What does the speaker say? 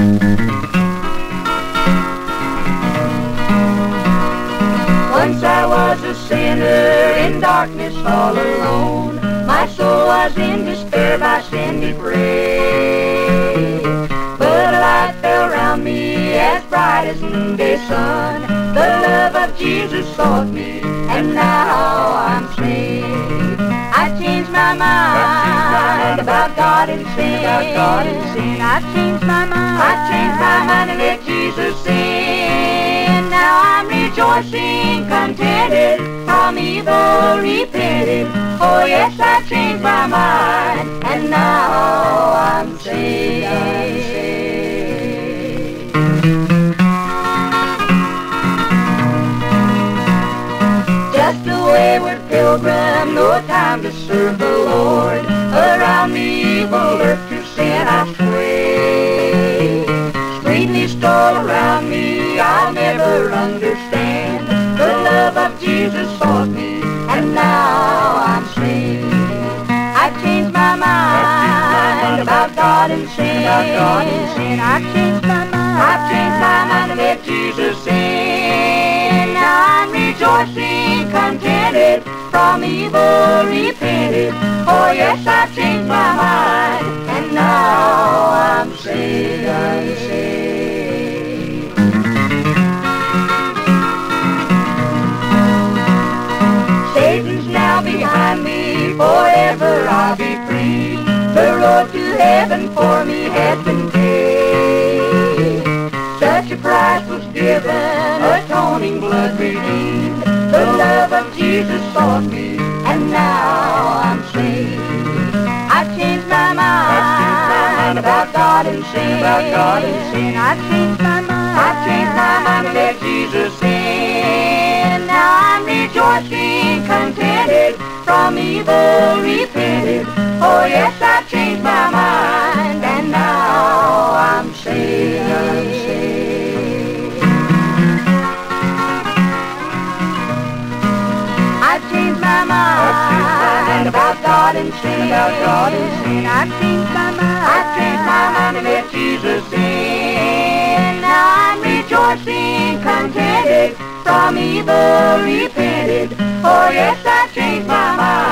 Once I was a sinner in darkness all alone. My soul was in despair by sin depraved. But a light fell round me as bright as noonday sun. The love of Jesus sought me, and now I'm saved. I changed my mind about God and sin. I changed my mind and let Jesus in. Now I'm rejoicing, contented, from evil repented. Oh yes, I changed my mind, and now I'm saved. Just a wayward pilgrim, no time to serve the Lord. Around me evil lurked to sin I sway. Sweetly stole around me, I'll never understand. The love of Jesus sought me, and now I'm saved. I changed my mind about God and sin. I changed my mind and let Jesus in. Now I'm rejoicing, contented, from evil repented. Oh yes, I changed my mind, and now I'm saved. Satan's now behind me, forever I'll be free. The road to heaven for me has been paid. Such a price was given, atoning blood redeemed. The love of Jesus sought me, and now I'm saved. I changed my mind about God and sin. I changed my mind and let Jesus in. Now I'm rejoicing, contented, from evil repented. Oh yes, I changed my mind, and now I'm saved. I changed my mind about God and sin. I changed my mind and let Jesus in. Now I'm rejoicing, contented, from evil repented. Oh yes, I changed my mind.